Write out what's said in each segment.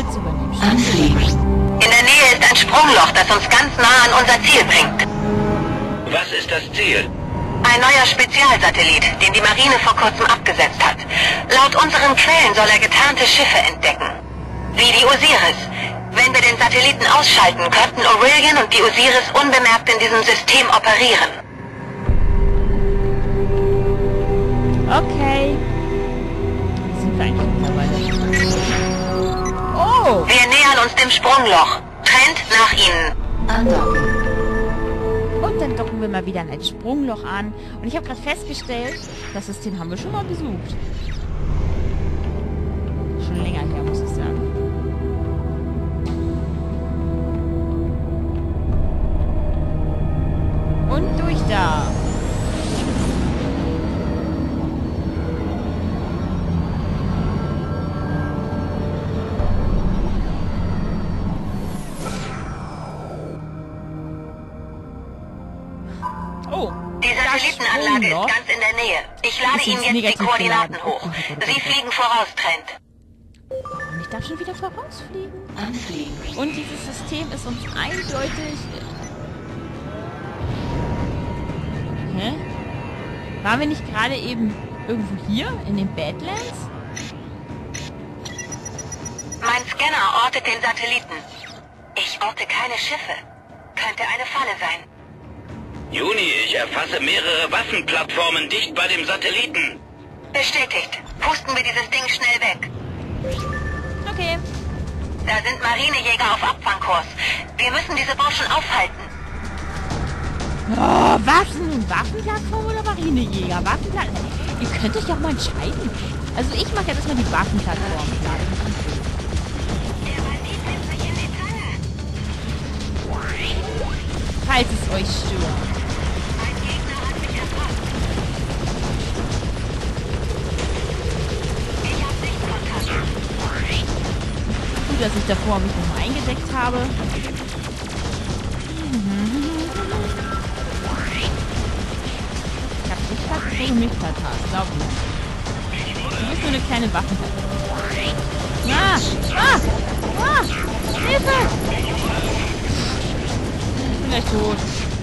Sitz übernehmen. In der Nähe ist ein Sprungloch, das uns ganz nah an unser Ziel bringt. Was ist das Ziel? Ein neuer Spezialsatellit, den die Marine vor kurzem abgesetzt hat. Laut unseren Quellen soll er getarnte Schiffe entdecken. Wie die Osiris. Wenn wir den Satelliten ausschalten, könnten Aurelian und die Osiris unbemerkt in diesem System operieren. Okay. Wo sind wir eigentlich mittlerweile? Oh! Wir nähern uns dem Sprungloch. Trend nach ihnen. Und dann docken wir mal wieder an ein Sprungloch an. Und ich habe gerade festgestellt, das System haben wir schon mal besucht. Schon länger her, muss ich sagen. Und durch da. Oh. Die Satellitenanlage ist ganz in der Nähe. Ich lade Ihnen jetzt die Koordinaten hoch. Sie fliegen voraus, Trent. Und ich darf schon wieder vorausfliegen. Und dieses System ist uns eindeutig... Hä? Waren wir nicht gerade eben irgendwo hier? In den Badlands? Mein Scanner ortet den Satelliten. Ich orte keine Schiffe. Könnte eine Falle sein. Juni, ich erfasse mehrere Waffenplattformen dicht bei dem Satelliten. Bestätigt. Pusten wir dieses Ding schnell weg. Okay. Da sind Marinejäger auf Abfangkurs. Wir müssen diese Burschen aufhalten. Oh, Waffenplattform oder Marinejäger? Waffenplattform. Ihr könnt euch doch mal entscheiden. Also ich mache jetzt erstmal die Waffenplattform. Der Bandit nimmt sich in die Zange. Falls es euch stört. Mein Gegner hat mich erfasst. Ich habe Sichtkontakt. Gut, dass ich davor mich nochmal eingedeckt habe. Ich habe dich fast, bevor du mich platt hast, glaub mir. Du bist nur eine kleine Waffenplattform. Hilfe! Ich bin gleich tot.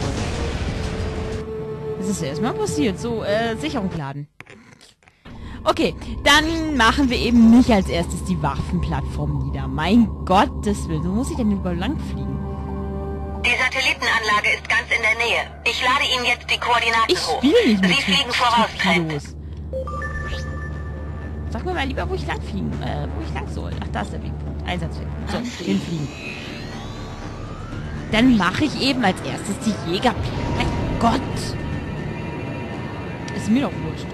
Das ist erstmal passiert. So, Sicherung laden. Okay, dann machen wir eben nicht als erstes die Waffenplattform nieder. Mein Gottes Willen, wo muss ich denn überall lang fliegen? Die Satellitenanlage ist ganz in der Nähe. Ich lade Ihnen jetzt die Koordinaten Ich hoch. spiele nicht mit Sie fliegen voraus, Trent. los. Sag mir mal lieber, wo ich lang fliegen, wo ich lang soll. Ach, da ist der Wegpunkt. Einsatzwegpunkt. So, hinfliegen. Dann mache ich eben als erstes die Jägerpläne. Mein Gott! Ist mir doch wurscht.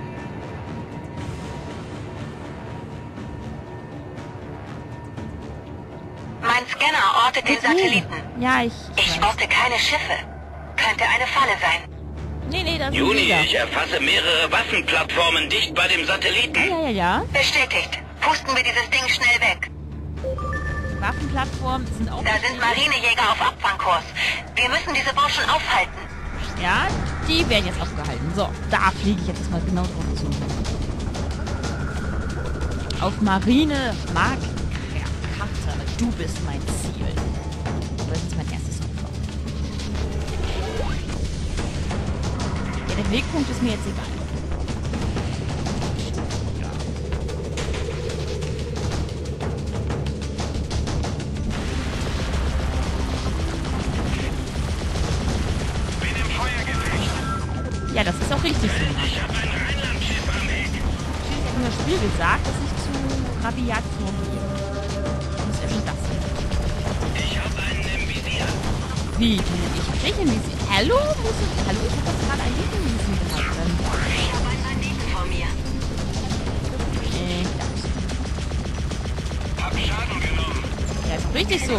Mein Scanner ortet den Satelliten. Ja, Ich weiß. orte keine Schiffe. Könnte eine Falle sein. Nee, das ist Juni, Jäger. ich erfasse mehrere Waffenplattformen dicht bei dem Satelliten. Ja. Bestätigt. Pusten wir dieses Ding schnell weg. Waffenplattformen sind auch... Da sind Marinejäger auf Abfangkurs. Wir müssen diese Burschen aufhalten. Ja, die werden jetzt aufgehalten. So, da fliege ich jetzt erstmal genau drauf zu. Auf Marine Mark Karte. Du bist mein Ziel. Das ist mein erstes Opfer. Ja, der Wegpunkt ist mir jetzt egal. Ja, das ist auch richtig so. Ich habe ein Rheinlandschiff am Heck. Ich habe mir das Spiel gesagt, dass ich zu rabiat vorgehe. Was ist denn das hier? Ich habe einen im Visier. Wie? Ich hab dich im Visier. Hallo? Hallo? Ich hab das gerade ein Lied im Visier gehabt. Ich habe einen Banditen vor mir. Hab Schaden genommen. Ja, ist richtig so.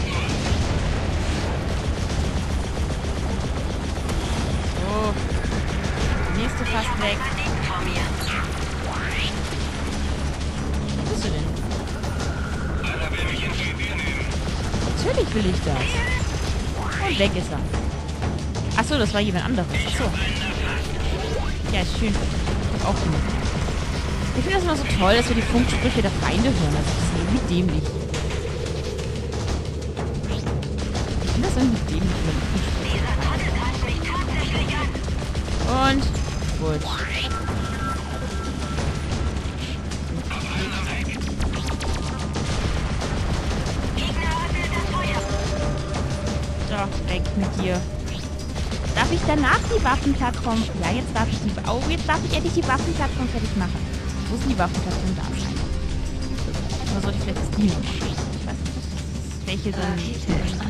So. Der nächste fast weg. Banditen vor mir. Wo bist du denn? Einer will mich ins Visier nehmen. Natürlich will ich das. Und weg ist er. Achso, das war jemand anderes. Achso. Ja, ist schön. Ich hab auch genug. Ich finde das immer so toll, dass wir die Funksprüche der Feinde hören. Das ist irgendwie dämlich. Was denn mit dem? Dieser Trottel greift mich tatsächlich an. Und gut. Gegner öffnet das Feuer. So, weg mit dir. Darf ich danach die Waffenplattform... Ja, jetzt darf ich die... Oh, jetzt darf ich endlich die Waffenplattform fertig machen. Wo ist die Waffenplattform? Da sein? Oder sollte ich vielleicht das Deal noch machen? Ich weiß nicht, welche dann...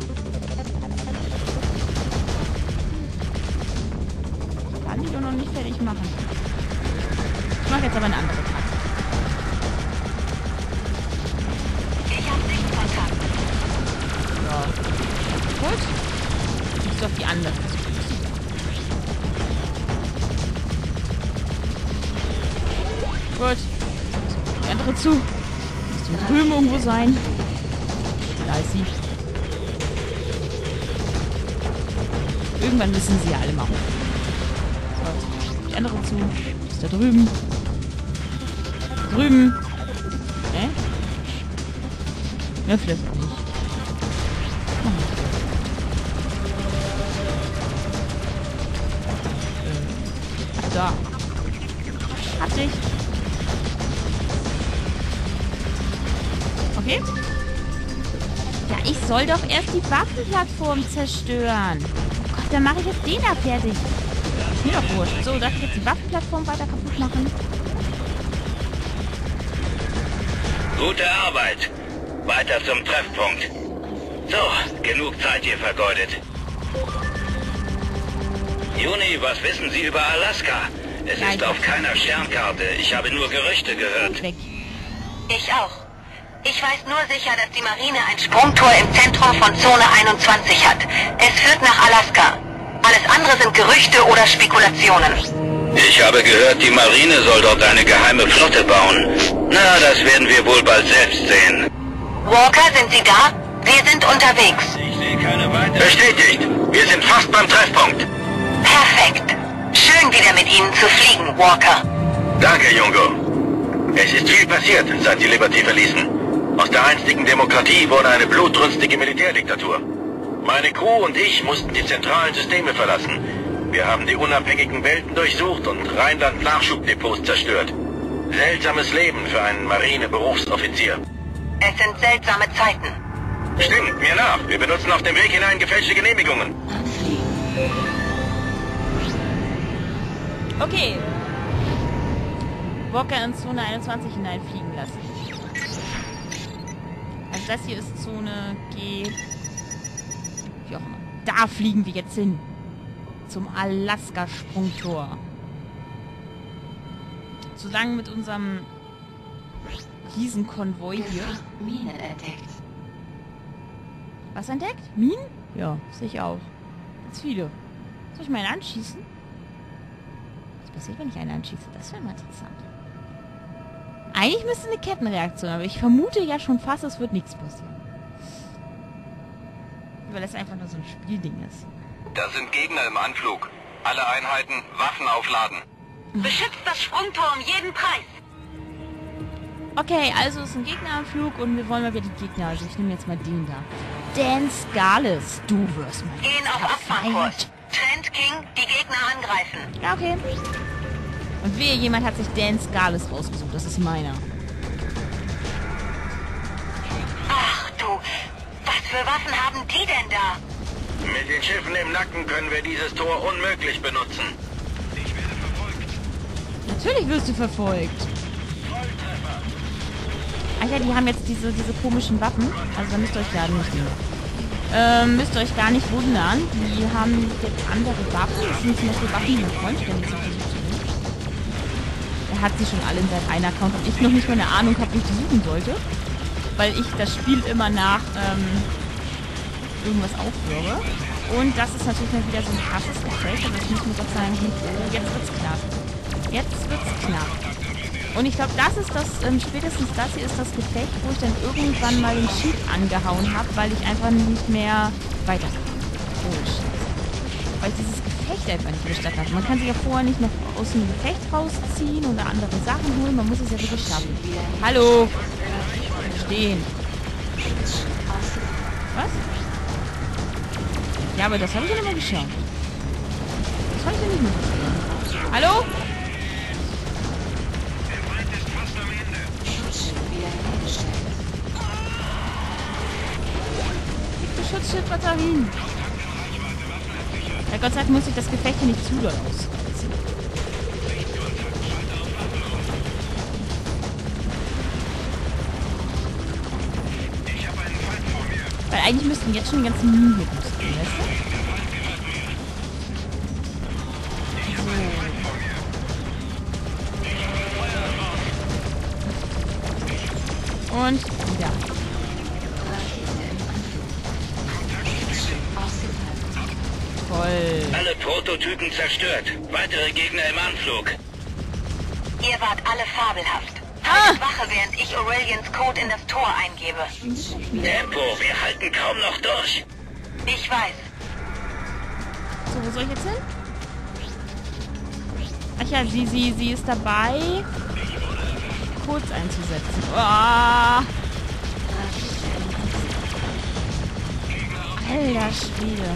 Ich kann die doch noch nicht fertig machen. Ich mache jetzt aber eine andere Plattform. Ich hab Sichtkontakt. So. Gut. Jetzt auf die andere. Gut. Die andere zu. Muss die drüben irgendwo sein. Da ist sie. Irgendwann müssen sie alle machen. So. Die andere zu. Ist da drüben. Drüben. Ja, vielleicht auch nicht. Da. Hatte ich. Okay. Ja, ich soll doch erst die Waffenplattform zerstören. Oh Gott, dann mache ich jetzt den da fertig. Ist mir doch wurscht. So, darf ich jetzt die Waffenplattform weiter kaputt machen? Gute Arbeit. Weiter zum Treffpunkt. So, genug Zeit hier vergeudet. Juni, was wissen Sie über Alaska? Es ist auf keiner Sternkarte. Ich habe nur Gerüchte gehört. Weg. Ich auch. Ich weiß nur sicher, dass die Marine ein Sprungtor im Zentrum von Zone 21 hat. Es führt nach Alaska. Alles andere sind Gerüchte oder Spekulationen. Ich habe gehört, die Marine soll dort eine geheime Flotte bauen. Na, das werden wir wohl bald selbst sehen. Walker, sind Sie da? Wir sind unterwegs. Ich sehe keine weiter. Bestätigt. Wir sind fast beim Treffpunkt. Perfekt. Schön wieder mit Ihnen zu fliegen, Walker. Danke, Jungo. Es ist viel passiert, seit Sie Liberty verließen. Aus der einstigen Demokratie wurde eine blutrünstige Militärdiktatur. Meine Crew und ich mussten die zentralen Systeme verlassen. Wir haben die unabhängigen Welten durchsucht und Rheinland-Nachschubdepots zerstört. Seltsames Leben für einen Marine-Berufsoffizier. Es sind seltsame Zeiten. Stimmt, mir nach. Wir benutzen auf dem Weg hinein gefälschte Genehmigungen. Okay. Walker in Zone 21 hineinfliegen lassen. Also das hier ist Zone G. Wie auch immer. Da fliegen wir jetzt hin. Zum Alaska-Sprungtor. Solange mit unserem Riesenkonvoi hier. Minen entdeckt. Was entdeckt? Minen? Ja, sehe ich auch. Ganz viele. Soll ich mal einen anschießen? Was passiert, wenn ich einen anschieße? Das wäre mal interessant. Eigentlich müsste eine Kettenreaktion, aber ich vermute ja schon fast, es wird nichts passieren. Weil das einfach nur so ein Spielding ist. Das sind Gegner im Anflug. Alle Einheiten, Waffen aufladen. Beschützt das Sprungtor um jeden Preis. Okay, also es ist ein Gegner am Flug und wir wollen mal wieder die Gegner. Also ich nehme jetzt mal den da. Dan Scarlett, du wirst mal. Gehen auf Abfahrkurs. Trent King, die Gegner angreifen. Ja, okay. Und wehe, jemand hat sich Dan Scarlett rausgesucht. Das ist meiner. Ach du, was für Waffen haben die denn da? Mit den Schiffen im Nacken können wir dieses Tor unmöglich benutzen. Ich werde verfolgt. Natürlich wirst du verfolgt. Ach ja, die haben jetzt diese komischen Waffen. Also da müsst ihr euch gar nicht müsst ihr euch gar nicht wundern. Die haben jetzt andere Waffen. Das sind zum Beispiel Waffen, die mein Freund ständig so versucht zu nehmen. Er hat sie schon alle in seinem einen Account und ich noch nicht mal eine Ahnung habe, wie ich die suchen sollte. Weil ich das Spiel immer nach irgendwas aufhöre. Und das ist natürlich mal wieder so ein krasses Gefecht. Aber das muss mir Gott sagen, jetzt wird's knapp. Jetzt wird's knapp. Und ich glaube, das ist das, spätestens das hier ist das Gefecht, wo ich dann irgendwann mal den Sheet angehauen habe, weil ich einfach nicht mehr weiterkam. Oh, Scheiße. Weil ich dieses Gefecht einfach nicht gestatten habe. Man kann sich ja vorher nicht noch aus dem Gefecht rausziehen oder andere Sachen holen. Man muss es ja wirklich schaffen. Hallo! Stehen. Was? Ja, aber das habe ich ja nicht mal geschaut. Das habe ich ja nicht mitbekommen. Hallo? Schutzschildbatterien. Ja, Gott sei Dank muss ich das Gefecht hier nicht zu doll ausreizen. Weil eigentlich müssten jetzt schon die ganzen Minen hier gut sein, weißt du? So. Und wieder. Toll. Alle Prototypen zerstört. Weitere Gegner im Anflug. Ihr wart alle fabelhaft. Haltet Wache, während ich Aurelians Code in das Tor eingebe. Tempo, wir halten kaum noch durch. Ich weiß. So, wo soll ich jetzt hin? Ach ja, sie ist dabei, Codes einzusetzen. Oh. Alter Schwede.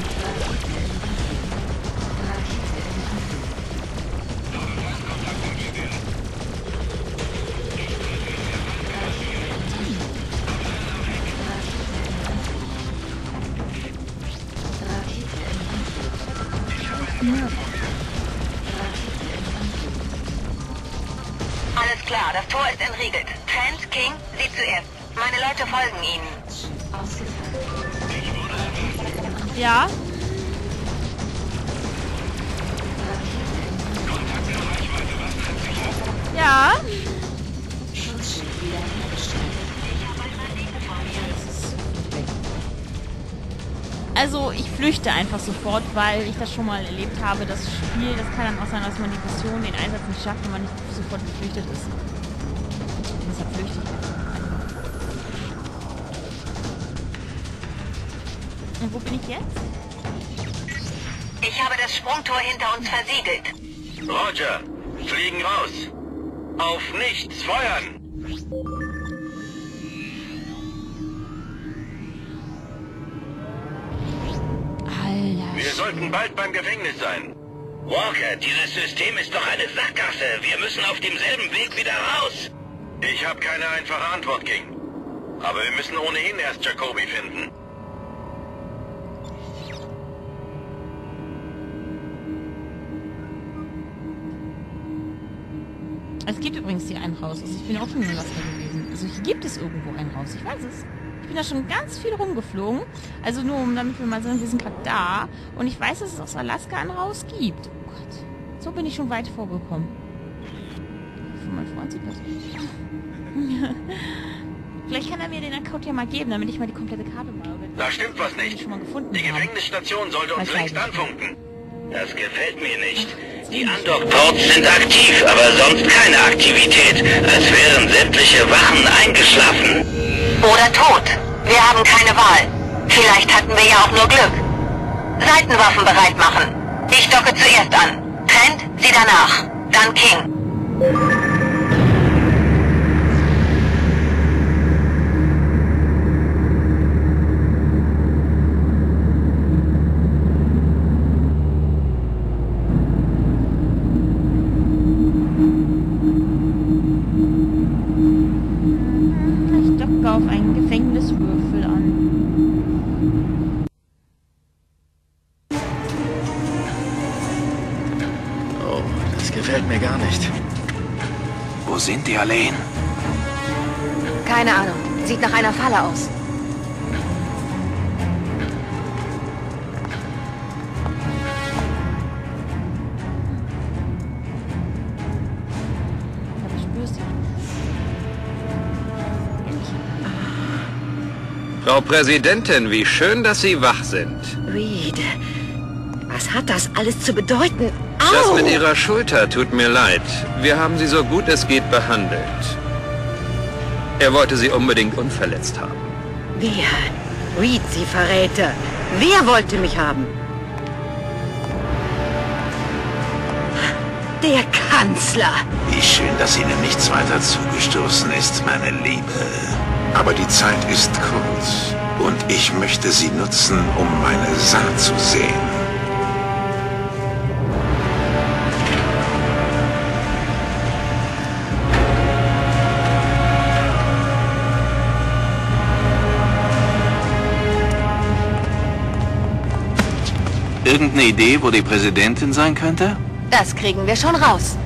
Alles klar, das Tor ist entriegelt. Trent, King, Sie zuerst. Meine Leute folgen Ihnen. Ja? Ja? Also ich flüchte einfach sofort, weil ich das schon mal erlebt habe. Das Spiel, das kann dann auch sein, dass man die Mission, den Einsatz nicht schafft, wenn man nicht sofort geflüchtet ist. Und deshalb flüchte ich einfach. Und wo bin ich jetzt? Ich habe das Sprungtor hinter uns versiegelt. Roger, fliegen raus. Auf nichts feuern. Alter. Wir sollten bald beim Gefängnis sein. Walker, dieses System ist doch eine Sackgasse. Wir müssen auf demselben Weg wieder raus. Ich habe keine einfache Antwort, King. Aber wir müssen ohnehin erst Jacobi finden. Es gibt übrigens hier ein Haus. Also ich bin auch schon in Alaska gewesen. Also hier gibt es irgendwo ein Haus. Ich weiß es. Ich bin da schon ganz viel rumgeflogen. Also nur, damit wir mal sagen, wir sind gerade da. Und ich weiß, dass es aus Alaska ein Haus gibt. Oh Gott. So bin ich schon weit vorgekommen. Von meinem Freund sieht das. Vielleicht kann er mir den Account ja mal geben, damit ich mal die komplette Karte mal... Da stimmt was nicht. Schon mal gefunden Die habe. Gefängnisstation sollte uns Was längst weiß ich. anfunken. Das gefällt mir nicht. Die Undock-Ports sind aktiv, aber sonst keine Aktivität. Als wären sämtliche Wachen eingeschlafen. Oder tot. Wir haben keine Wahl. Vielleicht hatten wir ja auch nur Glück. Seitenwaffen bereit machen. Ich docke zuerst an. Trent, Sie danach. Dann King. Ich docke auf einen Gefängniswürfel an. Oh, das gefällt mir gar nicht. Wo sind die Alleen? Keine Ahnung. Sieht nach einer Falle aus. Aber ich spür's ja. Frau Präsidentin, wie schön, dass Sie wach sind. Reed, was hat das alles zu bedeuten? Das Au! mit Ihrer Schulter tut mir leid. Wir haben Sie so gut es geht behandelt. Er wollte Sie unbedingt unverletzt haben. Wer? Reed, Sie Verräter. Wer wollte mich haben? Der Kanzler. Wie schön, dass Ihnen nichts weiter zugestoßen ist, meine Liebe. Aber die Zeit ist kurz. Und ich möchte sie nutzen, um meine Saat zu säen. Irgendeine Idee, wo die Präsidentin sein könnte? Das kriegen wir schon raus.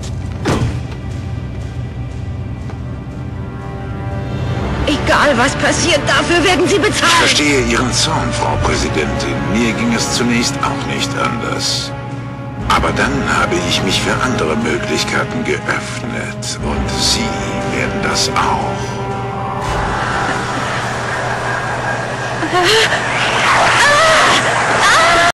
Egal, was passiert, dafür werden Sie bezahlen. Ich verstehe Ihren Zorn, Frau Präsidentin. Mir ging es zunächst auch nicht anders. Aber dann habe ich mich für andere Möglichkeiten geöffnet. Und Sie werden das auch.